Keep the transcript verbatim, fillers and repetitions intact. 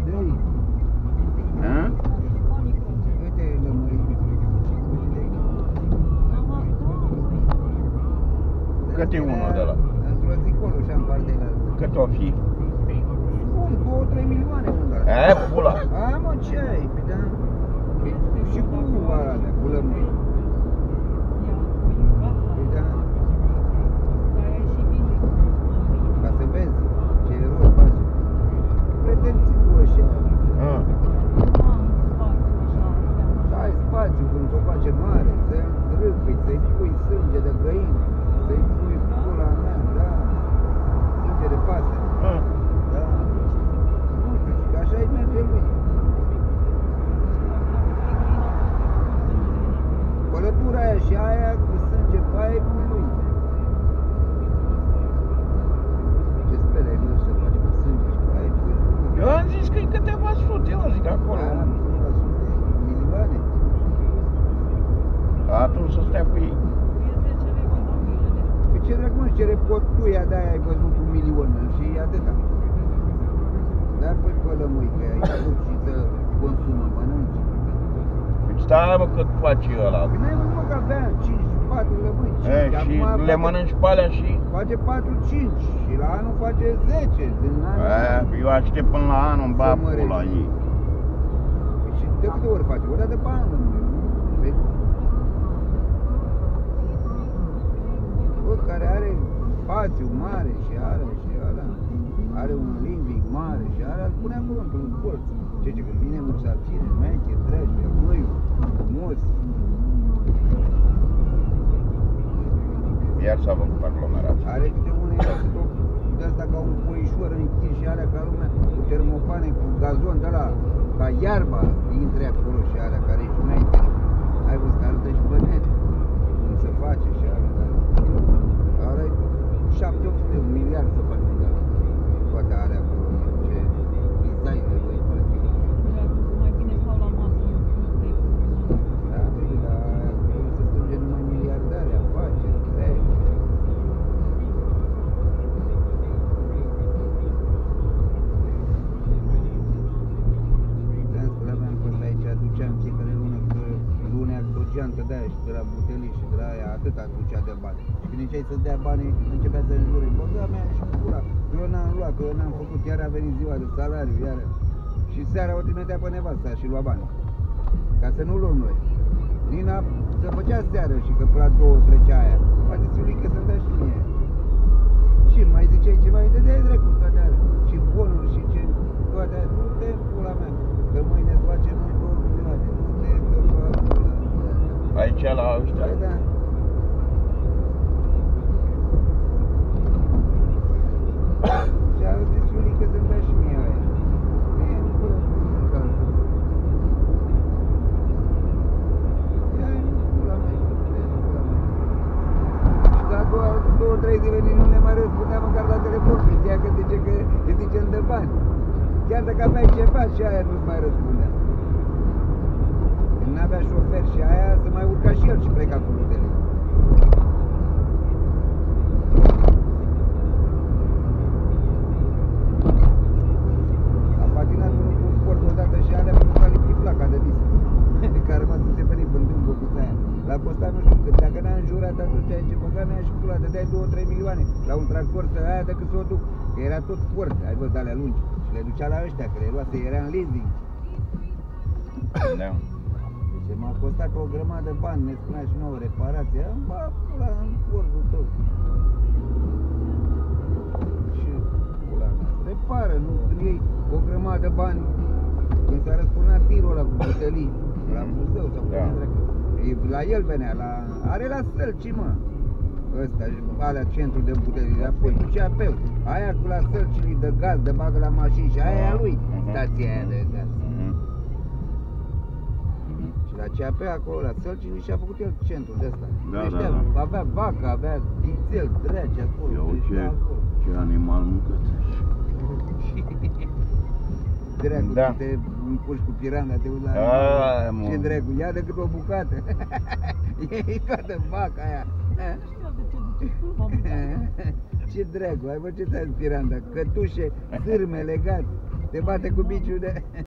dă-i. Uite lămârii. Cât e unul de ăla? Într-o zi colo și am partea la altă. Cât o fi? Bun, două trei milioane unul de ăla. E, pula! A, mă, ce ai? Păi da. Și cu alea, cu lămâri. Păi da. Ca să vezi ce eroi face. Pretenții cu ăștia. Și ai spațiu când ți-o face mare, să-i râpui, să-i pui sânge de găină, să-i pui pula mea, da. Sânge de pasăre. Da. Nu știu, și așa-i merge lui. Pălătura aia și aia cu sânge pe aia e cu lui. Ce spere nu să faci cu sânge și pe aia e cu lui. Eu am zis că e câteva sute, eu zic acolo. Aia nu la sute, milioane. Atunci să stea cu ei. Păi ce dracu, mă, ce reportuia de-aia ai văzut cu milioane și atâta. Dar păi pe lămâi, că ai vrut și să consumă, mănânci. Deci stai mă cât face ăla. Păi n-ai văzut mă că avea cinci patru lămâi, E, cinci, și acum le face- mănânci pe alea și... Face patru cinci și la anul face zece, din anul. E, eu aștept până la anul în Să bapul mărești. la ei. Păi și de câte ori face? O dată pe an, nu? Vezi? Bă, care are spațiu mare și are și ăla, are un living mare și are, îl pune acolo într-un colț. Ce ce, când vine musafiri, meche, trece, măiu, frumos. Iar s-a făcut aglomerație. Are câte unul de asta ca un poișor închis și alea ca lumea cu termopane, cu gazon de ăla, ca iarba, intre acolo și alea care e șmecher. Ai văzut că arătă și pe net, cum se face și alea, dar are șapte opt sute, un miliard să faci de alea. Toate alea acolo, ce design de voi face. Da, bine, dar acolo se strânge numai miliardare, afaceri, treci. Aduceam fiecare lună, că lunea cu o geantă de aia și de la butelii și de la aia, atât aducea de bani. Și când înceai să-ți dea banii, începea să înjure. Bă, da, mea și pula, că eu n-am luat, că eu n-am făcut, iar a venit ziua de salariu, iar. Și seara o trimitea pe nevasta și lua banii. Ca să nu luăm noi. Nina se făcea seară și că până la două trecea aia. Faceți că să-mi dea și mie. Și mai ziceai ceva, îi dădeai drept cu toate alea. Și bonuri și ce, toate alea. Nu te pula mea, că mâine îți facem noi două milioane. Nu te că pula mea. Aici la ăștia? Păi da. Și a zis Iulică să-mi dea și mie aia. Mie nu pula nimic altfel. Ia nu pula mea, și tu te pula mea. Și la două, două, trei zile nici nu ne mai răspundea măcar la telefon, că știa că zice că îi zicem de bani. Chiar dacă aveai ceva și aia nu-ți mai răspundea. Când n-avea șofer și aia, să mai urca și el și pleca cu rutele. A patinat unul cu un sport odată și alea pentru că a lipit placa de disc. Care a rămas înțepenit bândând bobița aia. L-a costat nu știu cât, dacă n-a înjurat atunci ai ce băga mea și pula, dădeai două trei milioane la un tractor să aia decât să o duc. Că era tot sport, ai văzut alea lungi. Și le ducea la ăștia, că le luase, era în leasing. Da. Deci m-a costat o grămadă de bani, ne spunea și nouă reparația. Bă, pula, în cordul tău. Și pula mea, repară, nu, când iei o grămadă de bani, când s-a răsturnat tirul ăla cu butelii, la Buzău sau Da. cu la el venea, la, are la Sălci, mă. Ăsta, alea centru de butelii, apoi cu C A P-ul. Aia cu la Sălcii de gaz, de bagă la mașini și aia e a lui, stația aia de gaz. Și la C A P acolo, la Sălcii, și-a făcut el centrul de ăsta. Da, Ăștia, da, da. avea vacă, avea vițel, dragi acolo. Iau deci ce, acolo. ce animal mâncățești. Dracu, Da. tu te împuși cu piranda, te uiți la... Aaa, mă. Ce dracu, ia decât o bucată. Iei toată vaca aia. Ce dracu, ai văzut ce ți-a zis piranda? Cătușe, sârme legat. Te bate cu biciul de...